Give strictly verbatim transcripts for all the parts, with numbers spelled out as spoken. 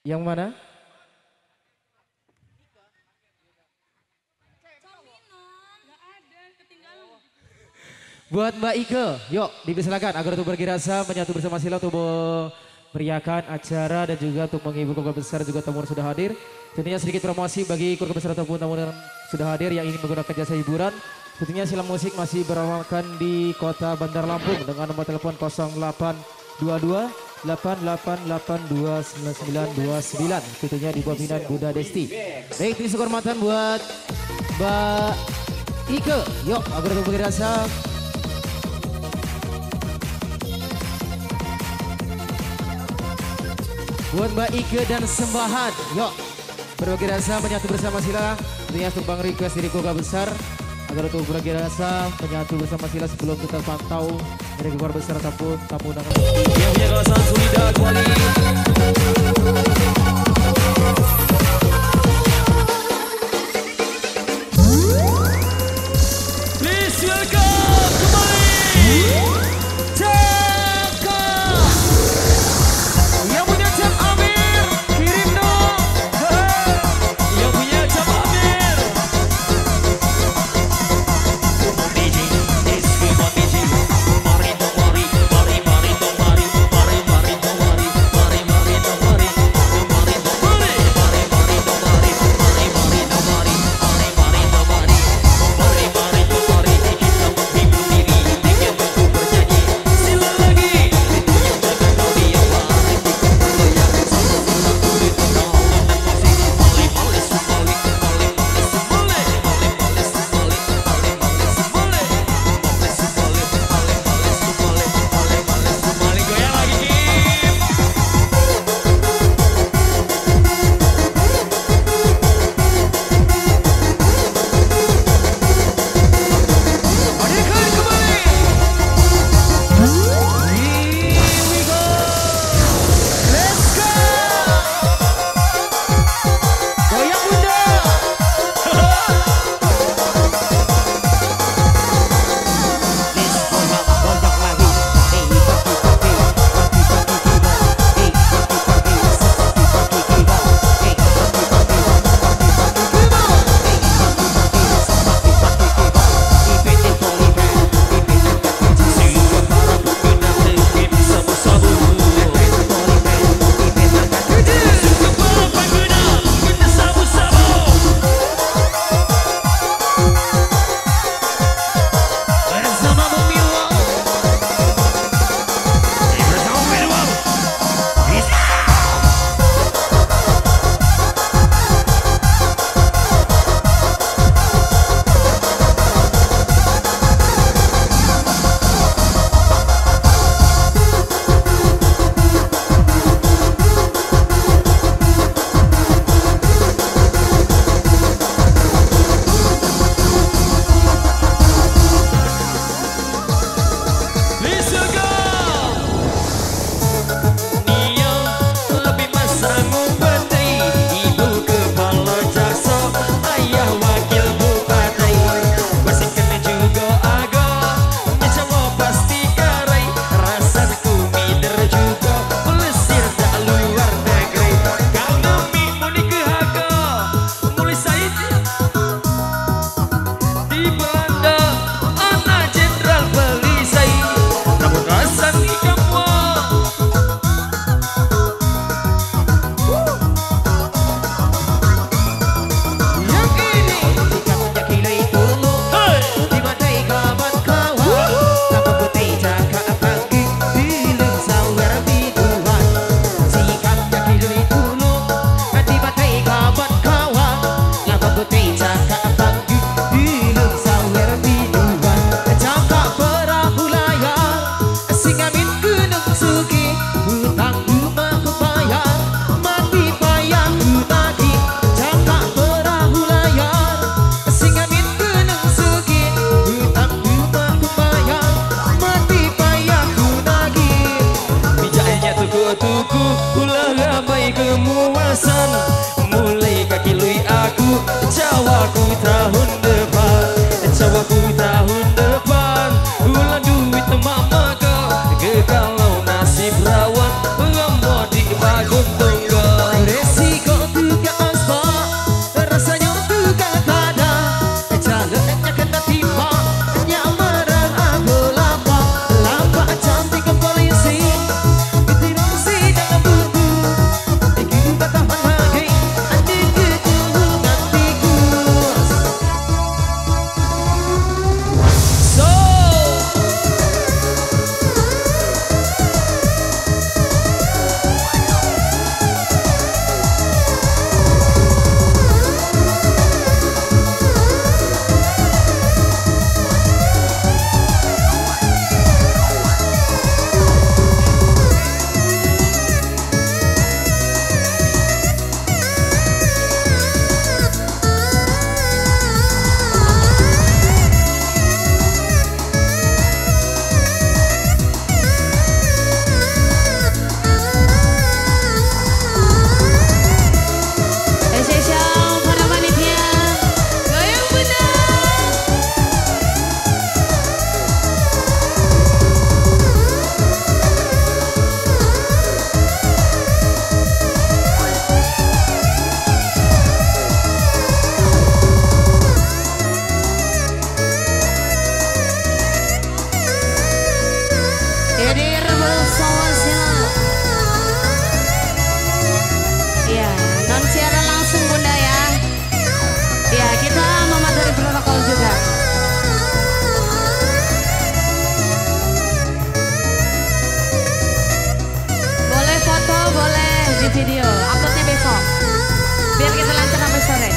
Yang mana? Buat Mbak Ike, yuk dipersilakan agar untuk bergirasa menyatu bersama Sila untuk meriahkan acara dan juga untuk menghibur keluarga besar juga tamu yang sudah hadir. Tentunya sedikit promosi bagi keluarga besar ataupun tamu yang sudah hadir yang ingin menggunakan jasa hiburan. Tentunya Sila Musik masih berawakan di kota Bandar Lampung dengan nomor telepon nol delapan dua dua delapan delapan delapan dua sembilan sembilan dua sembilan. Tentunya di bawah binaan Bunda Desti. Baik, terima kasih kehormatan buat Mbak Ike. Yuk agar untuk bergirasa. Buat Mbak Ike dan Sembahan, yuk berbagi rasa menyatu bersama Sila. Tentunya tumbang request dari keluarga besar agar untuk berbagi rasa menyatu bersama Sila sebelum kita pantau dari keluarga besar ataupun tamu undangan. Yang punya kawasan Sulida Kuali. Please welcome kembali. bersama-sama. Iya, non siaran langsung Bunda ya. Iya, kita mematuhi protokol juga. Boleh foto, boleh di video. Uploadnya besok. Biar kita lancar sampai sore.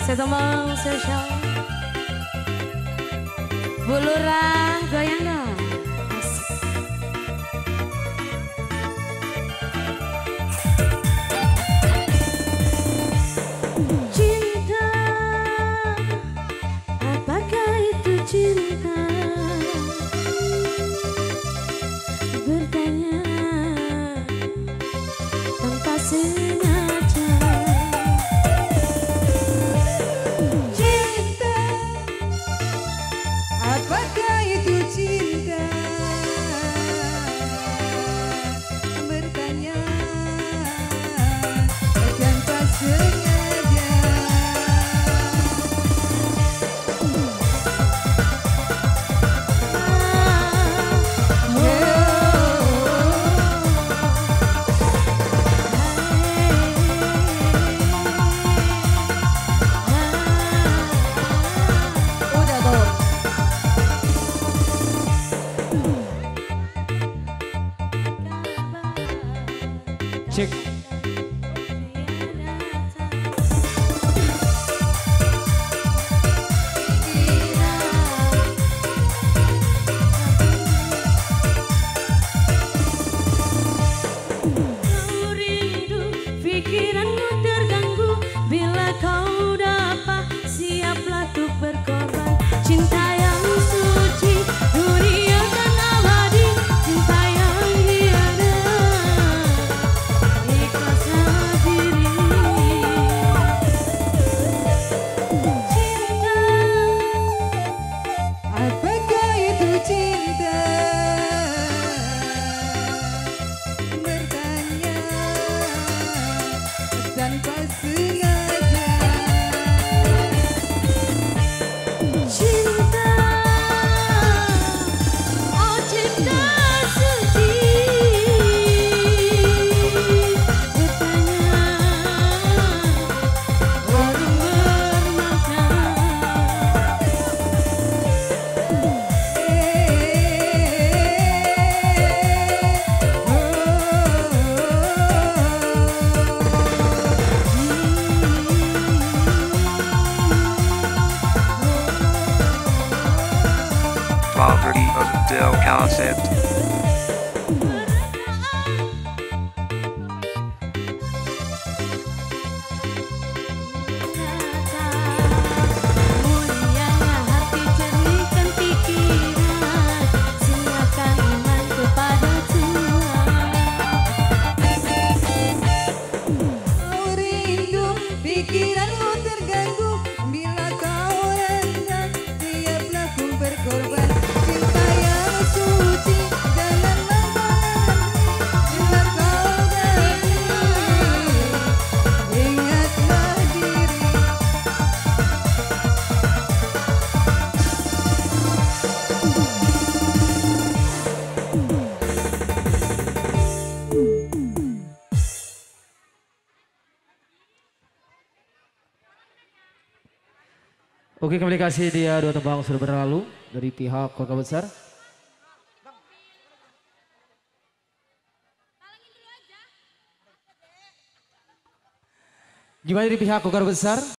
saya tembang spesial. Bu Lurah goyang dong. Cinta, apakah itu cinta? Bertanya tanpa sengaja. Cinta, apakah itu cinta? Bertanya tanpa sengaja. Udah tuh. Cek. Kau rindu, pikiranmu terganggu. Bila kau dapat, siaplah untuk berkorban. Cinta yang suci, dunia dan abadi. Cinta yang tiada ikhlaslah diri. Cinta, Apakah itu cinta? Bertanya tanpa sengaja. cinta, oh cinta suci. Bertanya, warung bermakna. Property of Del Concept. Mulianya hati, jernihkan pikiran, siapkan iman kepada Tuhan. Kau rindu, pikiranmu terganggu. Bila kau rendah, siaplah ku berkorban. Cinta yang suci, janganlah berhenti. Bila kau ganti, ingatlah diri. Oke, kembali kasih dia dua tembang sudah berlalu dari pihak keluarga besar. Gimana dari pihak keluarga besar?